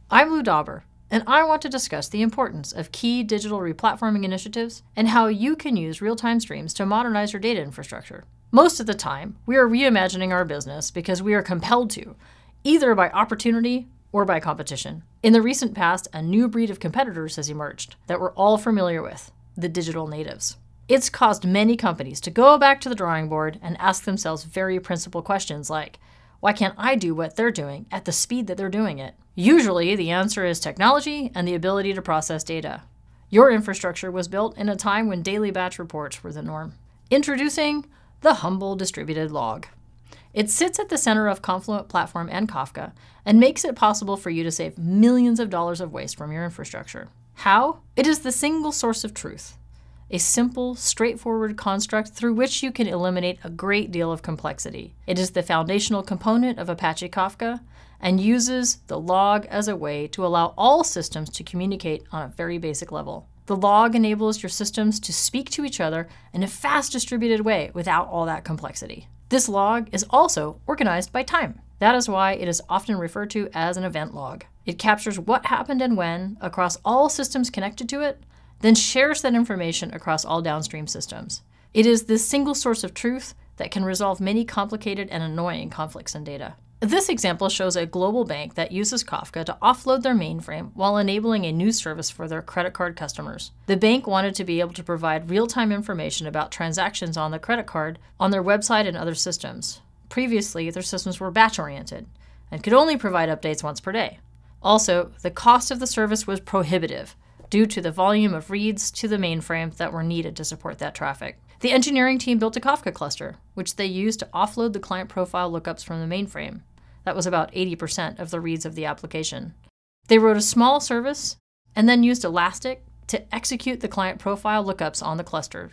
I'm Lou Dauber, and I want to discuss the importance of key digital replatforming initiatives and how you can use real-time streams to modernize your data infrastructure. Most of the time, we are reimagining our business because we are compelled to, either by opportunity or by competition. In the recent past, a new breed of competitors has emerged that we're all familiar with, the digital natives. It's caused many companies to go back to the drawing board and ask themselves very principal questions like, why can't I do what they're doing at the speed that they're doing it? Usually, the answer is technology and the ability to process data. Your infrastructure was built in a time when daily batch reports were the norm. Introducing the humble distributed log. It sits at the center of Confluent Platform and Kafka and makes it possible for you to save millions of dollars of waste from your infrastructure. How? It is the single source of truth. A simple, straightforward construct through which you can eliminate a great deal of complexity. It is the foundational component of Apache Kafka and uses the log as a way to allow all systems to communicate on a very basic level. The log enables your systems to speak to each other in a fast distributed way without all that complexity. This log is also organized by time. That is why it is often referred to as an event log. It captures what happened and when across all systems connected to it, then shares that information across all downstream systems. It is this single source of truth that can resolve many complicated and annoying conflicts in data. This example shows a global bank that uses Kafka to offload their mainframe while enabling a new service for their credit card customers. The bank wanted to be able to provide real-time information about transactions on the credit card on their website and other systems. Previously, their systems were batch-oriented and could only provide updates once per day. Also, the cost of the service was prohibitive due to the volume of reads to the mainframe that were needed to support that traffic. The engineering team built a Kafka cluster, which they used to offload the client profile lookups from the mainframe. That was about 80% of the reads of the application. They wrote a small service and then used Elastic to execute the client profile lookups on the cluster.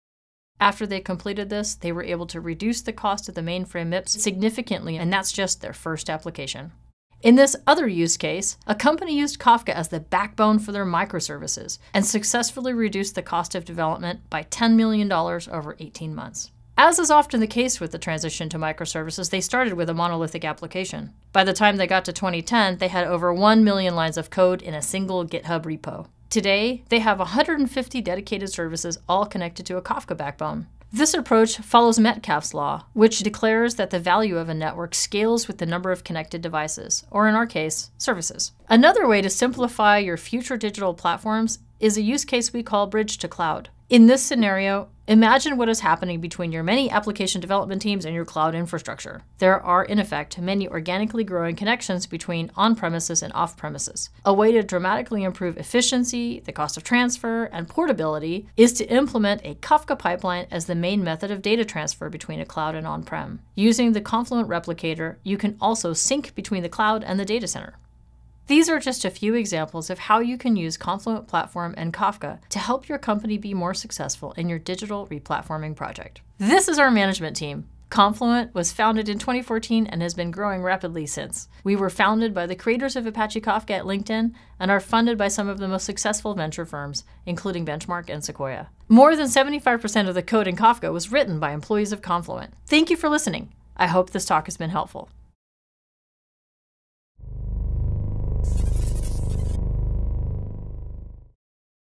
After they completed this, they were able to reduce the cost of the mainframe MIPS significantly, and that's just their first application. In this other use case, a company used Kafka as the backbone for their microservices and successfully reduced the cost of development by $10 million over 18 months. As is often the case with the transition to microservices, they started with a monolithic application. By the time they got to 2010, they had over 1 million lines of code in a single GitHub repo. Today, they have 150 dedicated services all connected to a Kafka backbone. This approach follows Metcalfe's law, which declares that the value of a network scales with the number of connected devices, or in our case, services. Another way to simplify your future digital platforms is a use case we call bridge to cloud. In this scenario, imagine what is happening between your many application development teams and your cloud infrastructure. There are, in effect, many organically growing connections between on-premises and off-premises. A way to dramatically improve efficiency, the cost of transfer, and portability is to implement a Kafka pipeline as the main method of data transfer between a cloud and on-prem. Using the Confluent replicator, you can also sync between the cloud and the data center. These are just a few examples of how you can use Confluent Platform and Kafka to help your company be more successful in your digital replatforming project. This is our management team. Confluent was founded in 2014 and has been growing rapidly since. We were founded by the creators of Apache Kafka at LinkedIn and are funded by some of the most successful venture firms, including Benchmark and Sequoia. More than 75% of the code in Kafka was written by employees of Confluent. Thank you for listening. I hope this talk has been helpful.